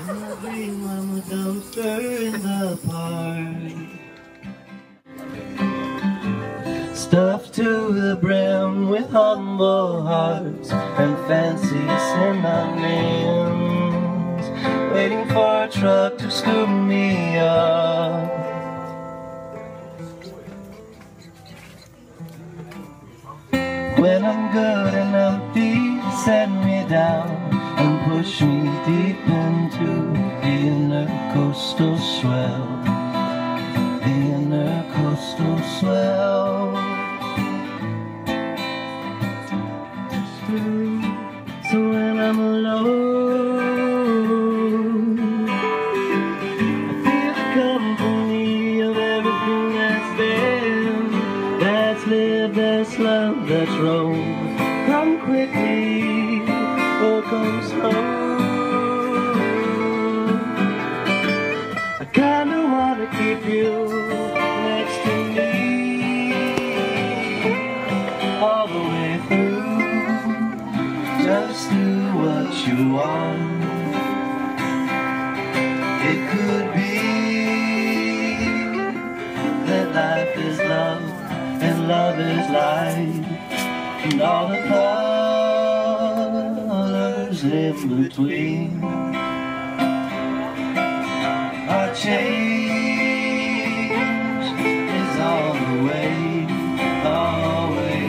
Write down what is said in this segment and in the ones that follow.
In my dream I'm a dumpster in the park, stuffed to the brim with humble hearts and fancy synonyms, waiting for a truck to scoop me up. When I'm good and empty, set me down and push me deep into the intercoastal swell. The intercoastal swell. So when I'm alone, I feel the company of everything that's been, that's lived, that's loved, that's roamed. Come quickly, or come slow. I kinda wanna keep you next to me all the way through. Just do what you want. It could be that life is love and love is life, and all the colors in between are change is all the way, always.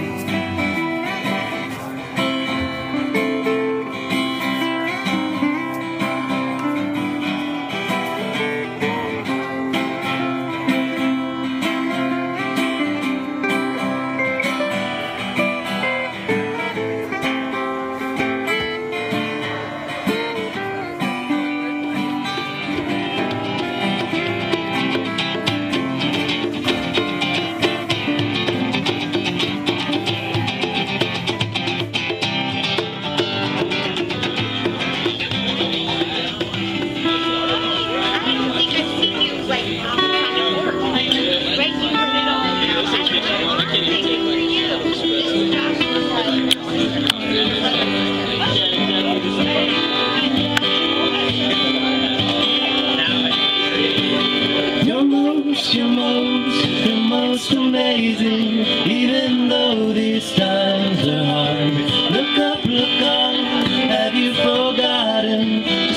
You're most amazing, even though these times are hard. Look up, have you forgotten